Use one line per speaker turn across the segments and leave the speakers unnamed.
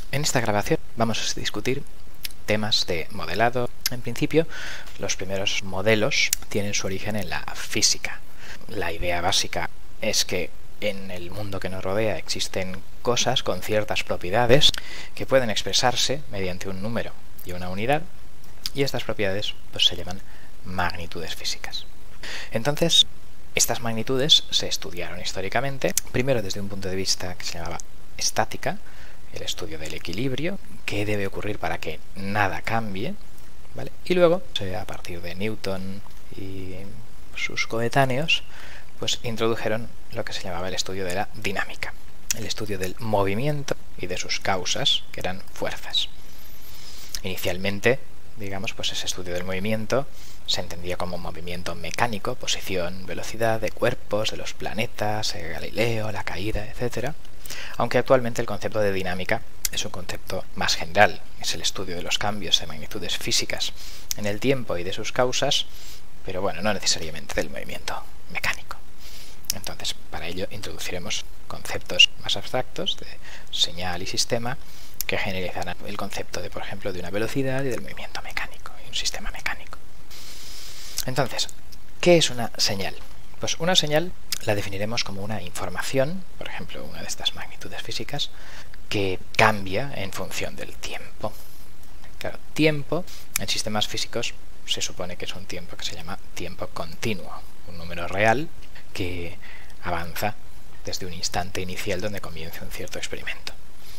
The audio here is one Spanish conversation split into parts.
En esta grabación vamos a discutir temas de modelado. En principio, los primeros modelos tienen su origen en la física. La idea básica es que en el mundo que nos rodea existen cosas con ciertas propiedades que pueden expresarse mediante un número y una unidad, y estas propiedades pues se llaman magnitudes físicas. Entonces, estas magnitudes se estudiaron históricamente, primero desde un punto de vista que se llamaba estática, el estudio del equilibrio, qué debe ocurrir para que nada cambie, ¿vale? Y luego, a partir de Newton y sus coetáneos, pues introdujeron lo que se llamaba el estudio de la dinámica, el estudio del movimiento y de sus causas, que eran fuerzas. Inicialmente, digamos, pues ese estudio del movimiento se entendía como movimiento mecánico, posición, velocidad de cuerpos, de los planetas, Galileo, la caída, etc. Aunque actualmente el concepto de dinámica es un concepto más general, es el estudio de los cambios de magnitudes físicas en el tiempo y de sus causas, pero bueno, no necesariamente del movimiento mecánico. Entonces, para ello introduciremos conceptos más abstractos de señal y sistema que generalizarán el concepto de, por ejemplo, de una velocidad y del movimiento mecánico y un sistema mecánico. Entonces, ¿qué es una señal? Pues una señal la definiremos como una información, por ejemplo, una de estas magnitudes físicas, que cambia en función del tiempo. Claro, tiempo en sistemas físicos se supone que es un tiempo que se llama tiempo continuo, un número real que avanza desde un instante inicial donde comienza un cierto experimento.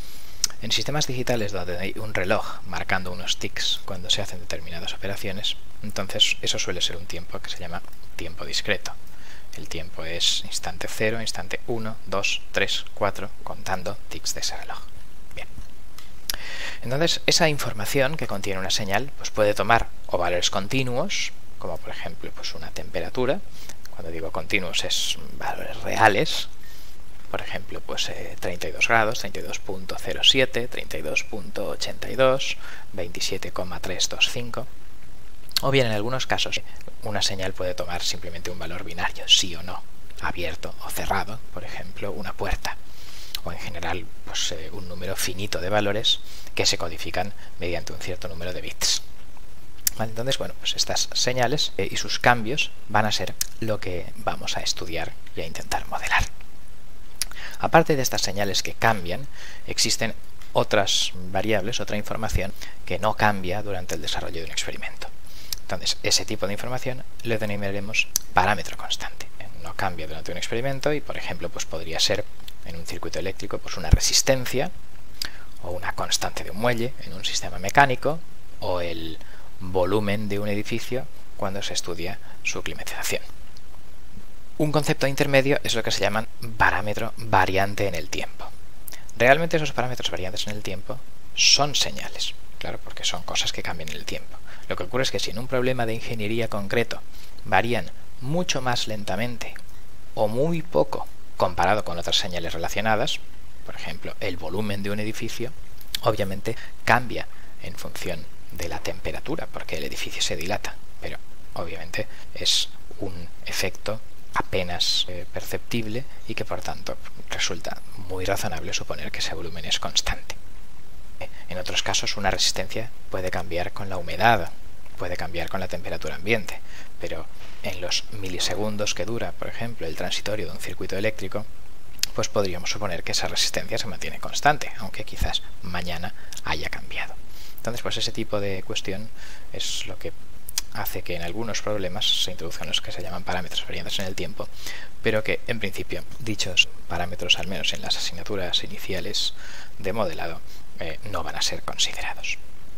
En sistemas digitales donde hay un reloj marcando unos tics cuando se hacen determinadas operaciones, entonces eso suele ser un tiempo que se llama tiempo discreto. El tiempo es instante 0, instante 1, 2, 3, 4, contando tics de ese reloj. Bien. Entonces, esa información que contiene una señal pues puede tomar o valores continuos, como por ejemplo pues una temperatura. Cuando digo continuos es valores reales. Por ejemplo, pues 32 grados, 32.07, 32.82, 27,325. O bien, en algunos casos, una señal puede tomar simplemente un valor binario, sí o no, abierto o cerrado, por ejemplo, una puerta. O en general, pues un número finito de valores que se codifican mediante un cierto número de bits. ¿Vale? Entonces, bueno, pues estas señales y sus cambios van a ser lo que vamos a estudiar y a intentar modelar. Aparte de estas señales que cambian, existen otras variables, otra información que no cambia durante el desarrollo de un experimento. Entonces, ese tipo de información lo denominaremos parámetro constante. No cambia durante un experimento y, por ejemplo, pues podría ser en un circuito eléctrico pues una resistencia o una constante de un muelle en un sistema mecánico o el volumen de un edificio cuando se estudia su climatización. Un concepto intermedio es lo que se llama parámetro variante en el tiempo. Realmente esos parámetros variantes en el tiempo son señales, claro, porque son cosas que cambian en el tiempo. Lo que ocurre es que si en un problema de ingeniería concreto varían mucho más lentamente o muy poco comparado con otras señales relacionadas, por ejemplo, el volumen de un edificio, obviamente cambia en función de la temperatura, porque el edificio se dilata, pero obviamente es un efecto apenas perceptible y que por tanto resulta muy razonable suponer que ese volumen es constante. En otros casos una resistencia puede cambiar con la humedad, puede cambiar con la temperatura ambiente, pero en los milisegundos que dura, por ejemplo, el transitorio de un circuito eléctrico, pues podríamos suponer que esa resistencia se mantiene constante, aunque quizás mañana haya cambiado. Entonces, pues ese tipo de cuestión es lo que hace que en algunos problemas se introduzcan los que se llaman parámetros variantes en el tiempo, pero que en principio dichos parámetros, al menos en las asignaturas iniciales de modelado, no van a ser considerados.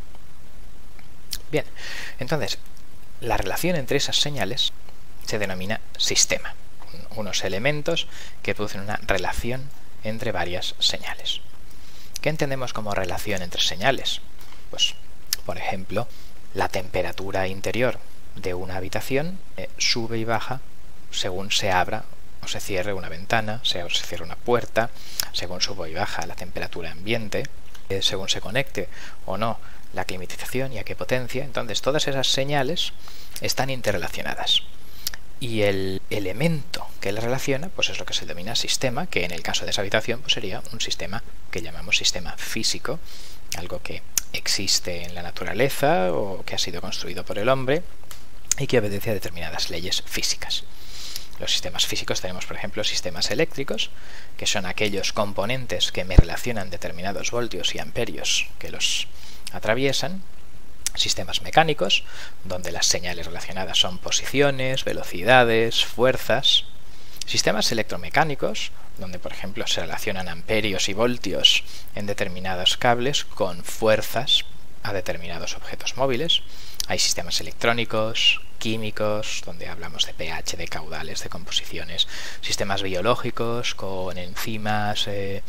Bien, entonces la relación entre esas señales se denomina sistema, unos elementos que producen una relación entre varias señales. ¿Qué entendemos como relación entre señales? Pues, por ejemplo, la temperatura interior de una habitación sube y baja según se abra o se cierre una ventana, se cierre una puerta, según sube y baja la temperatura ambiente, según se conecte o no la climatización y a qué potencia. Entonces, todas esas señales están interrelacionadas. y el elemento que le relaciona pues es lo que se denomina sistema, que en el caso de esa habitación pues sería un sistema que llamamos sistema físico, algo que existe en la naturaleza o que ha sido construido por el hombre y que obedece a determinadas leyes físicas. Los sistemas físicos tenemos, por ejemplo, sistemas eléctricos, que son aquellos componentes que me relacionan determinados voltios y amperios que los atraviesan. Sistemas mecánicos, donde las señales relacionadas son posiciones, velocidades, fuerzas. Sistemas electromecánicos, donde por ejemplo se relacionan amperios y voltios en determinados cables con fuerzas a determinados objetos móviles. Hay sistemas electrónicos, químicos, donde hablamos de pH, de caudales, de composiciones. Sistemas biológicos con enzimas,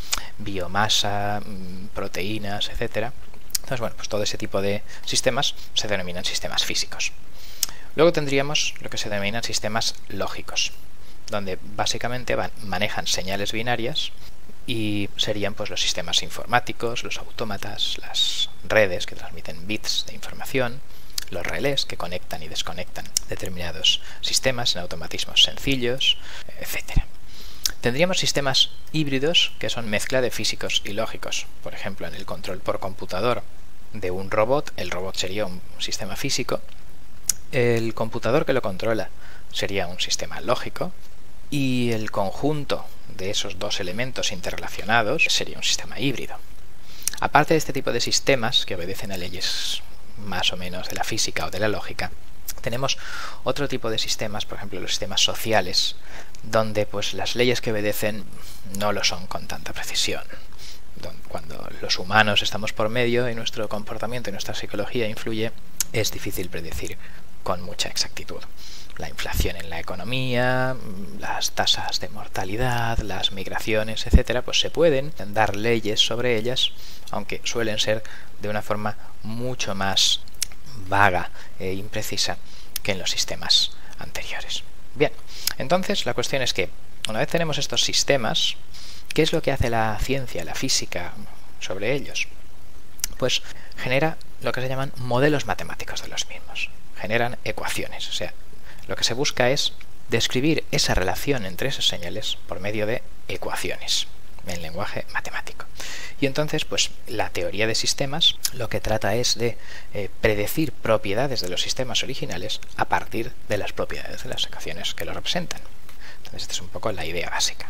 biomasa, proteínas, etcétera. Entonces, bueno, pues todo ese tipo de sistemas se denominan sistemas físicos. Luego tendríamos lo que se denominan sistemas lógicos, donde básicamente manejan señales binarias y serían pues los sistemas informáticos, los autómatas, las redes que transmiten bits de información, los relés que conectan y desconectan determinados sistemas en automatismos sencillos, etcétera. Tendríamos sistemas híbridos que son mezcla de físicos y lógicos. Por ejemplo, en el control por computador de un robot, el robot sería un sistema físico, el computador que lo controla sería un sistema lógico y el conjunto de esos dos elementos interrelacionados sería un sistema híbrido. Aparte de este tipo de sistemas que obedecen a leyes más o menos de la física o de la lógica, tenemos otro tipo de sistemas, por ejemplo los sistemas sociales, donde pues las leyes que obedecen no lo son con tanta precisión. Cuando los humanos estamos por medio y nuestro comportamiento y nuestra psicología influye, es difícil predecir con mucha exactitud. La inflación en la economía, las tasas de mortalidad, las migraciones, etcétera, pues se pueden dar leyes sobre ellas, aunque suelen ser de una forma mucho más vaga e imprecisa que en los sistemas anteriores. Bien, entonces la cuestión es que una vez tenemos estos sistemas, ¿qué es lo que hace la ciencia, la física sobre ellos? Pues genera lo que se llaman modelos matemáticos de los mismos. Generan ecuaciones, o sea, lo que se busca es describir esa relación entre esas señales por medio de ecuaciones en lenguaje matemático. Y entonces, pues la teoría de sistemas lo que trata es de predecir propiedades de los sistemas originales a partir de las propiedades de las ecuaciones que los representan. Entonces, esta es un poco la idea básica.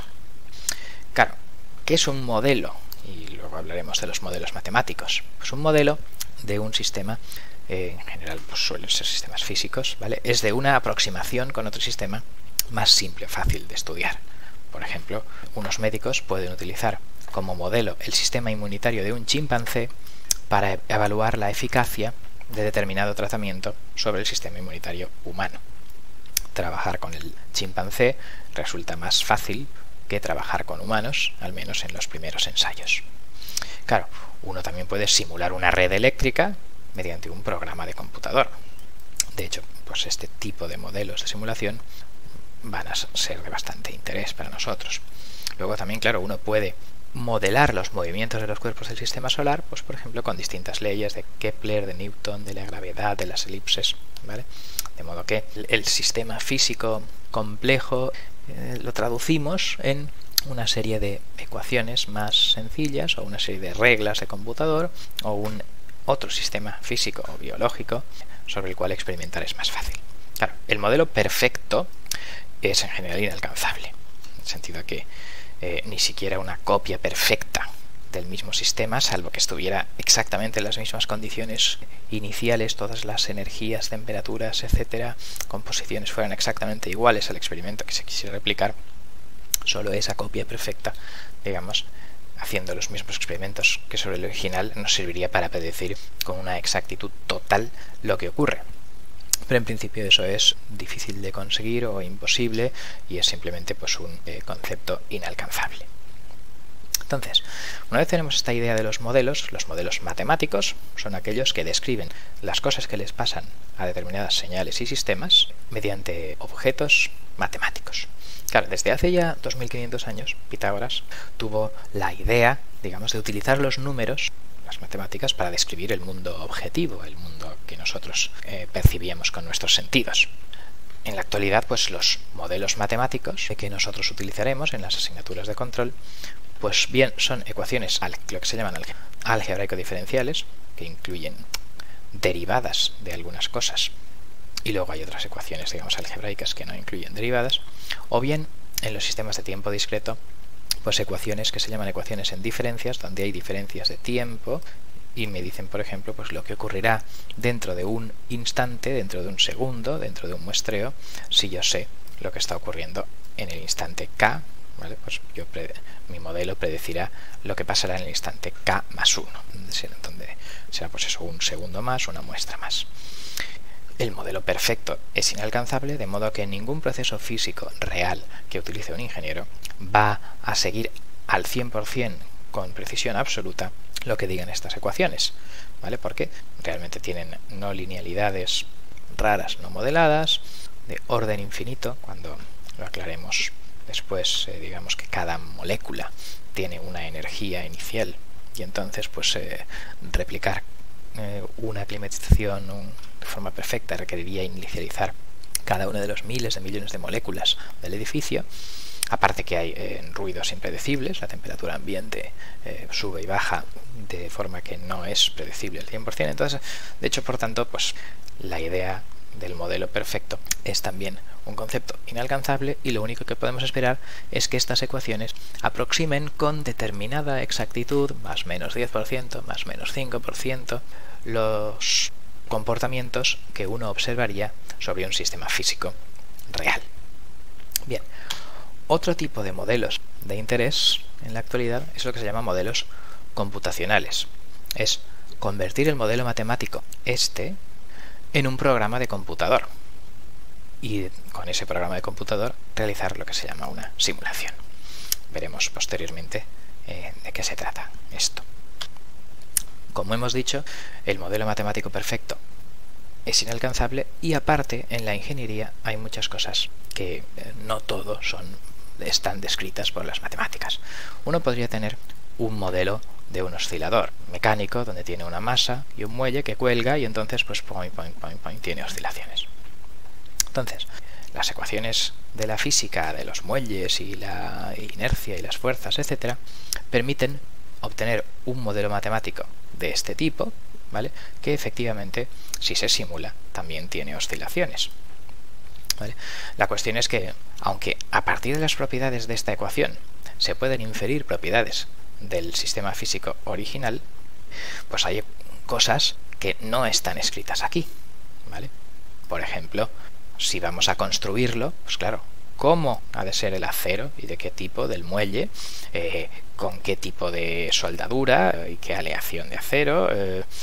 Claro, ¿qué es un modelo? Y luego hablaremos de los modelos matemáticos. Pues un modelo de un sistema, en general pues suelen ser sistemas físicos, ¿vale? Es de una aproximación con otro sistema más simple, fácil de estudiar. Por ejemplo, unos médicos pueden utilizar como modelo el sistema inmunitario de un chimpancé para evaluar la eficacia de determinado tratamiento sobre el sistema inmunitario humano. Trabajar con el chimpancé resulta más fácil que trabajar con humanos, al menos en los primeros ensayos. Claro, uno también puede simular una red eléctrica mediante un programa de computador. De hecho, pues este tipo de modelos de simulación van a ser de bastante interés para nosotros. Luego también, claro, uno puede modelar los movimientos de los cuerpos del sistema solar, pues por ejemplo con distintas leyes de Kepler, de Newton, de la gravedad, de las elipses, ¿vale? De modo que el sistema físico complejo lo traducimos en una serie de ecuaciones más sencillas o una serie de reglas de computador o un otro sistema físico o biológico sobre el cual experimentar es más fácil. Claro, el modelo perfecto es en general inalcanzable, en el sentido que ni siquiera una copia perfecta del mismo sistema, salvo que estuviera exactamente en las mismas condiciones iniciales, todas las energías, temperaturas, etcétera, composiciones fueran exactamente iguales al experimento que se quisiera replicar, solo esa copia perfecta, digamos, haciendo los mismos experimentos que sobre el original, nos serviría para predecir con una exactitud total lo que ocurre. Pero en principio eso es difícil de conseguir o imposible y es simplemente pues un concepto inalcanzable. Entonces, una vez tenemos esta idea de los modelos matemáticos son aquellos que describen las cosas que les pasan a determinadas señales y sistemas mediante objetos matemáticos. Claro, desde hace ya 2500 años, Pitágoras tuvo la idea, digamos, de utilizar los números, las matemáticas, para describir el mundo objetivo, el mundo que nosotros percibíamos con nuestros sentidos. En la actualidad, pues los modelos matemáticos que nosotros utilizaremos en las asignaturas de control, pues bien son ecuaciones, lo que se llaman algebraico-diferenciales, que incluyen derivadas de algunas cosas, y luego hay otras ecuaciones, digamos, algebraicas que no incluyen derivadas, o bien en los sistemas de tiempo discreto, pues ecuaciones que se llaman ecuaciones en diferencias, donde hay diferencias de tiempo, y me dicen, por ejemplo, pues lo que ocurrirá dentro de un instante, dentro de un segundo, dentro de un muestreo, si yo sé lo que está ocurriendo en el instante k, ¿vale? Pues mi modelo predecirá lo que pasará en el instante k más 1, donde será pues eso, un segundo más, una muestra más. El modelo perfecto es inalcanzable, de modo que ningún proceso físico real que utilice un ingeniero va a seguir al 100% con precisión absoluta lo que digan estas ecuaciones, ¿vale? Porque realmente tienen no linealidades raras no modeladas, de orden infinito. Cuando lo aclaremos después, digamos que cada molécula tiene una energía inicial, y entonces pues replicar una climatización de forma perfecta requeriría inicializar cada uno de los miles de millones de moléculas del edificio. Aparte que hay ruidos impredecibles, la temperatura ambiente sube y baja de forma que no es predecible al 100%. Entonces, de hecho, por tanto, pues la idea del modelo perfecto es también un concepto inalcanzable, y lo único que podemos esperar es que estas ecuaciones aproximen con determinada exactitud, más menos 10%, más menos 5%, los comportamientos que uno observaría sobre un sistema físico real. Bien. Otro tipo de modelos de interés en la actualidad es lo que se llama modelos computacionales. Es convertir el modelo matemático en un programa de computador, y con ese programa de computador realizar lo que se llama una simulación. Veremos posteriormente de qué se trata esto. Como hemos dicho, el modelo matemático perfecto es inalcanzable, y aparte en la ingeniería hay muchas cosas que no todo están descritas por las matemáticas. Uno podría tener un modelo de un oscilador mecánico donde tiene una masa y un muelle que cuelga, y entonces pues tiene oscilaciones. Entonces, las ecuaciones de la física de los muelles y la inercia y las fuerzas, etcétera, permiten obtener un modelo matemático de este tipo, ¿vale? Que efectivamente, si se simula, también tiene oscilaciones. ¿Vale? La cuestión es que, aunque a partir de las propiedades de esta ecuación se pueden inferir propiedades del sistema físico original, pues hay cosas que no están escritas aquí, ¿vale? Por ejemplo, si vamos a construirlo, pues claro, ¿cómo ha de ser el acero y de qué tipo del muelle? Con qué tipo de soldadura y qué aleación de acero,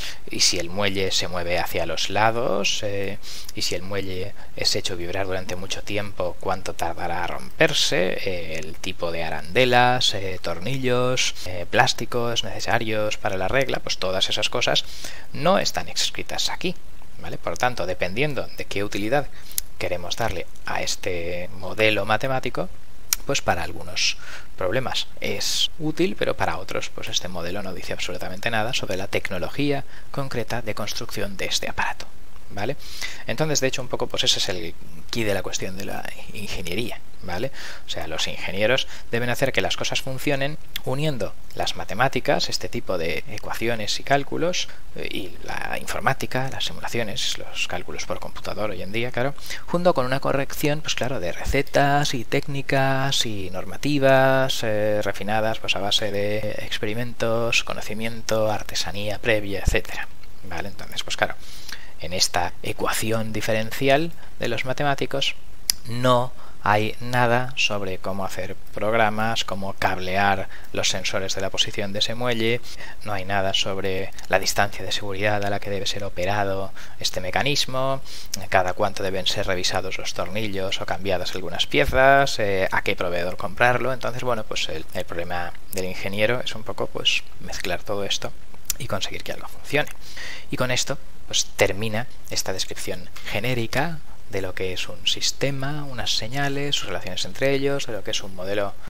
y si el muelle se mueve hacia los lados, y si el muelle es hecho vibrar durante mucho tiempo, cuánto tardará a romperse, el tipo de arandelas, tornillos, plásticos necesarios para la regla, pues todas esas cosas no están escritas aquí, ¿vale? Por lo tanto, dependiendo de qué utilidad queremos darle a este modelo matemático, pues para algunos problemas es útil, pero para otros pues este modelo no dice absolutamente nada sobre la tecnología concreta de construcción de este aparato, ¿vale? Entonces, de hecho, un poco pues ese es el quid de la cuestión de la ingeniería, ¿vale? O sea, los ingenieros deben hacer que las cosas funcionen uniendo las matemáticas, este tipo de ecuaciones y cálculos, y la informática, las simulaciones, los cálculos por computador hoy en día, claro, junto con una corrección, pues claro, de recetas y técnicas y normativas refinadas pues a base de experimentos, conocimiento, artesanía previa, etcétera, ¿vale? Entonces, pues claro, en esta ecuación diferencial de los matemáticos no hay nada sobre cómo hacer programas, cómo cablear los sensores de la posición de ese muelle, no hay nada sobre la distancia de seguridad a la que debe ser operado este mecanismo, cada cuánto deben ser revisados los tornillos o cambiadas algunas piezas, a qué proveedor comprarlo. Entonces, bueno, pues el problema del ingeniero es un poco pues mezclar todo esto y conseguir que algo funcione. Y con esto pues termina esta descripción genérica de lo que es un sistema, unas señales, sus relaciones entre ellos, de lo que es un modelo